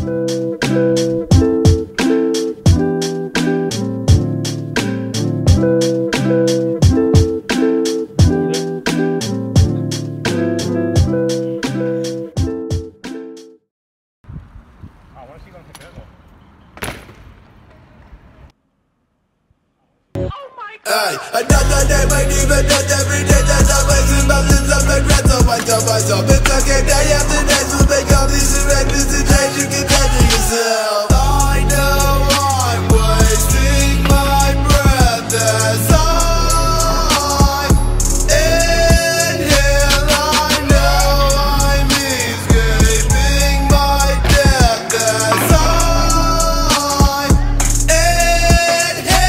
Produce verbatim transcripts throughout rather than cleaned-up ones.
Ay, another day might even death every day that I'm wasting mountains of regret. So I tell myself it's okay, day after day to make all these arrangements and change. You can tell yourself I know I'm wasting my breath as I inhale. I know I'm escaping my death as I inhale.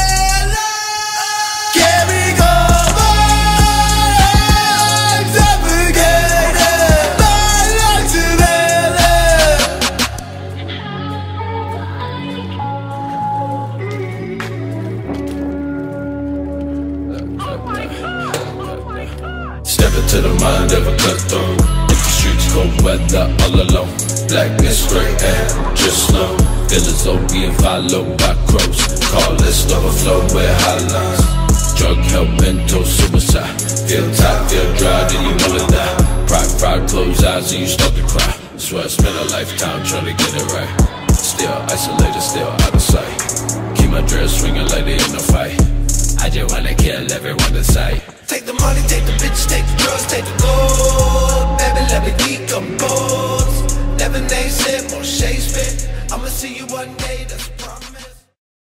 Step into the mind of a cutthroat. If the streets cold weather all alone. Blackness, gray air, just slow. Feel as though being followed by crows. Call list overflow with highlights. Drug help, mental suicide. Feel tight, feel dry, then you wanna die. Pride, pride, close eyes and you start to cry. Swear I spent a lifetime trying to get it right. Still isolated, still out of sight. Keep my dress swinging like they in a fight. I just wanna kill everyone in sight. Take the money, take the bitches, take the drugs, take the gold. Baby, let me decompose. Never name slip or Shakespeare. I'ma see you one day, that's a promise.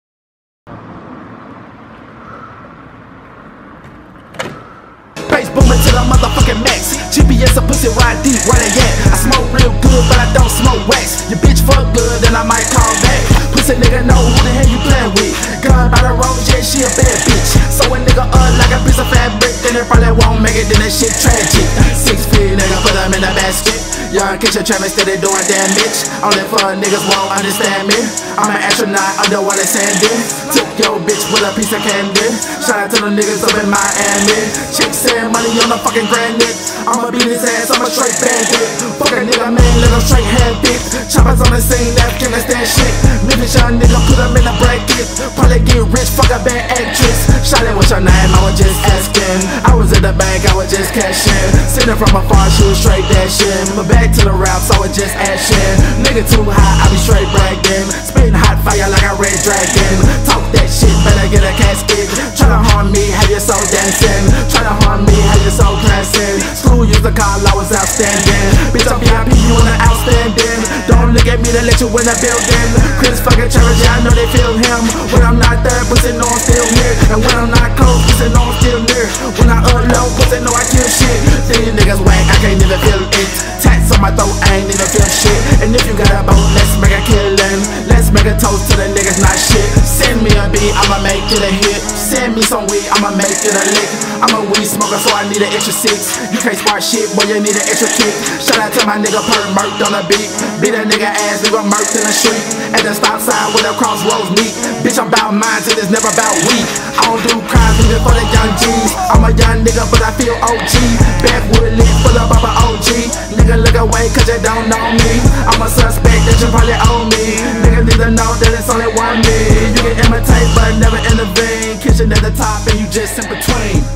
Bass booming to the motherfucking max. G P S a pussy ride deep, where they at? I smoke real good, but I don't smoke wax. Your bitch fuck good, then I might call back. Pussy nigga know who the hell you playin' with. Gun by the road, yeah, she a bad bitch. So a nigga uh like a piece of fabric, then it probably won't make it, then that shit tragic. Six feet nigga, put them in a basket. Young kitchen trap steady doing damage. Only for niggas won't understand me. I'm an astronaut underwater sanding. Took your bitch with a piece of candy. Shout out to the niggas up in Miami. Chick saying money on the fucking granite. I'ma beat his ass, I'm a straight bandit. Fuck a nigga man, let him straight hand dick. Choppers on the scene, Afghanistan shit. Memphis young nigga, put him in the bracket. Probably get rich, fuck a bad actress. Shout out what's your name, I was just asking. I was in the bank, I was just cashing. Sitting from afar, she was straight dashing. But back to the raps, I was just ashing. Nigga too high, I be straight bragging. Spitting hot fire like a red dragon. Talk that shit, better get a casket. Tryna harm me, have your soul dancing. Tryna harm me, have your soul classing. School used to call, I was outstanding. Bitch, I'm V I P, you in the outstanding. Don't look at me to let you in the building. Chris fucking Cherish, yeah, I know they feel him. When I'm not there, pussy know I'm still here. And when I'm not close, pussy know I'm still near. When I unload, pussy know I kill shit. These niggas whack, I can't even feel it. Tats on my throat, I ain't even feel shit. And if you got a boat, let's make a killing. Let's make a toast to the niggas not shit. Send me a beat, I'ma make it a hit. Send me some weed, I'ma make it a lick. I'm a weed smoker, so I need an extra six. You can't spark shit, boy, you need an extra kick. Shout out to my nigga Perk Murked on the beat. Beat a nigga ass, leave a murked in the street. At the stop sign where the crossroads meet. Bitch, I'm bout mine till it's never about we. I don't do crimes even for the young G's. I'm a young nigga, but I feel O G. Backwood lit full of Baba O G. Nigga look away cause you don't know me. I'm a suspect that you probably owe me. Nigga need to know that it's only one me. You can imitate but never intervene. Kitchen at the top and you just in between.